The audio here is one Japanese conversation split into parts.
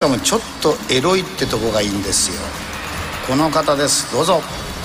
かもちょっとエロいってとこがいいんですよ。この方です、どうぞ。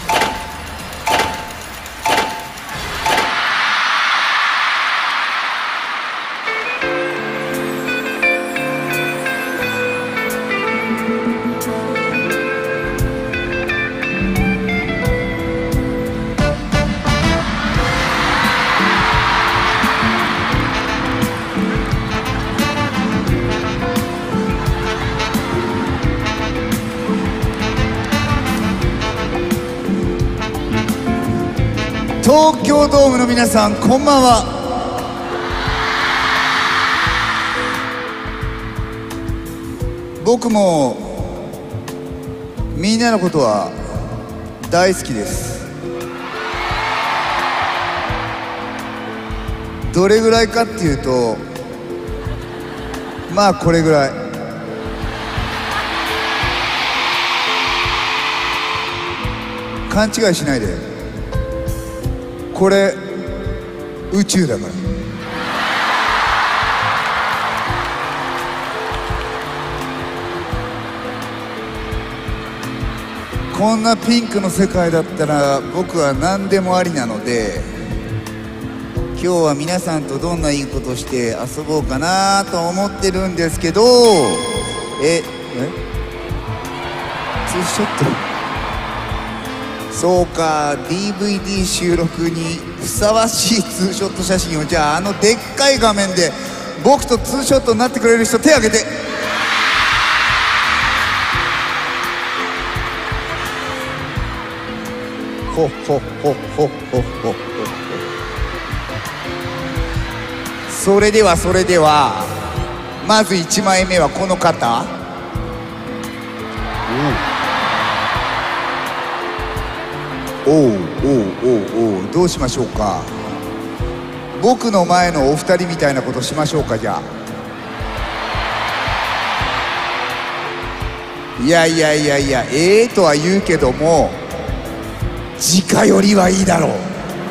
東京ドームの皆さん、こんばんは。僕もみんなのことは大好きです。どれぐらいかっていうと、まあこれぐらい。勘違いしないで。これ宇宙だから。こんなピンクの世界だったら僕は何でもありなので、今日は皆さんとどんないいことして遊ぼうかなと思ってるんですけど、ツーショット。そうか、 DVD 収録にふさわしいツーショット写真を、じゃあでっかい画面で僕とツーショットになってくれる人、手挙げて。ほほほほほほ。それではまず1枚目はこの方。どうしましょうか。僕の前のお二人みたいなことしましょうか。じゃあ、いやとは言うけども、直寄りはいいだろう。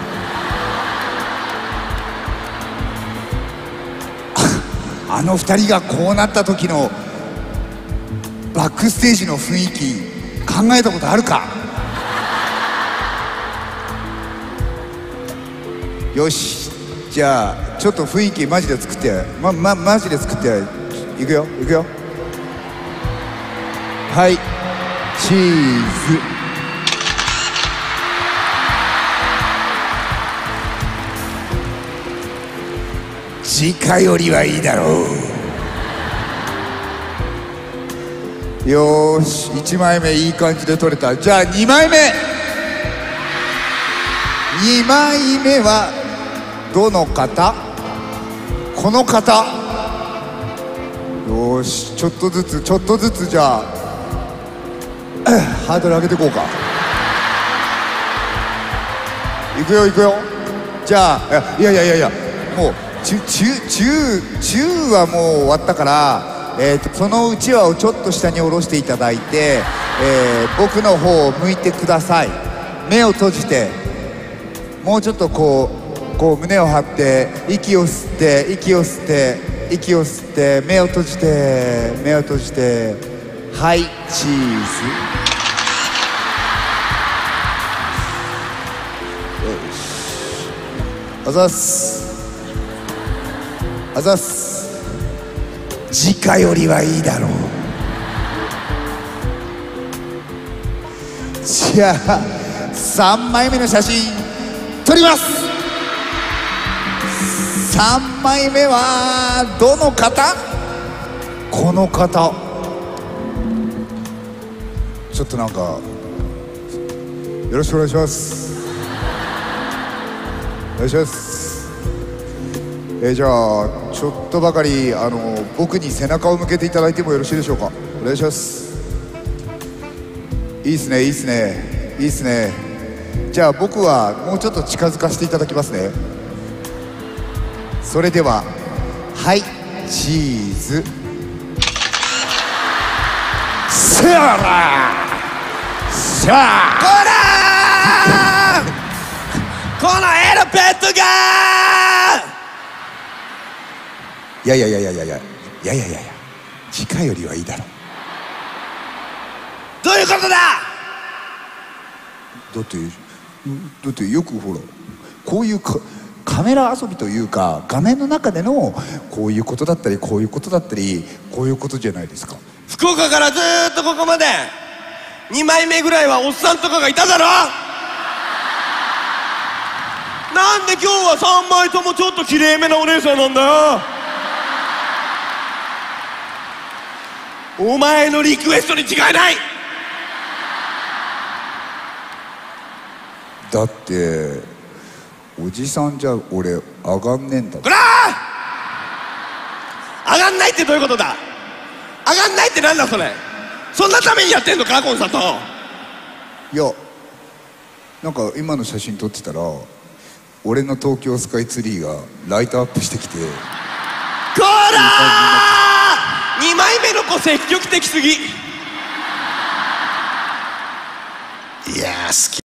あの二人がこうなった時のバックステージの雰囲気考えたことあるか。よし、じゃあちょっと雰囲気マジで作って、マジで作って。いくよ。はい、チーズ。近寄りはいいだろう。よーし、1枚目いい感じで撮れた。じゃあ2枚目はどの方？この方。よーし、ちょっとずつじゃあハードル上げていこうか。いくよ。じゃあいやもう中はもう終わったから、そのうちわをちょっと下に下ろしていただいて、僕の方を向いてください。目を閉じて、もうちょっとこう胸を張って、息を吸って目を閉じて、はい、チーズ。よし、あざっす。近寄りはいいだろう。じゃあ3枚目の写真撮ります。3枚目はどの方？この方。ちょっとなんかよろしくお願いします。じゃあちょっとばかり僕に背中を向けていただいてもよろしいでしょうか。お願いします。いいっすね。じゃあ僕はもうちょっと近づかせていただきますね。それでは、はい、チーズ。さあこのエロペットがいや近寄りはいいだろう。 どういうことだ。 だってよくほらこういうカメラ遊びというか画面の中でのこういうことだったりこういうことだったりこういうことじゃないですか。 福岡からずーっとここまで2枚目ぐらいはおっさんとかがいただろ。なんで今日は3枚ともちょっときれいめなお姉さんなんだよ。お前のリクエストに違いない。 だっておじさんじゃ俺上がんねえんだ。 こらー、上がんないってどういうことだ。上がんないってなんだそれ。そんなためにやってんのかコンサート。 いやなんか今の写真撮ってたら俺の東京スカイツリーがライトアップしてきて、 こらー、2枚目の子積極的すぎ。 いやー好き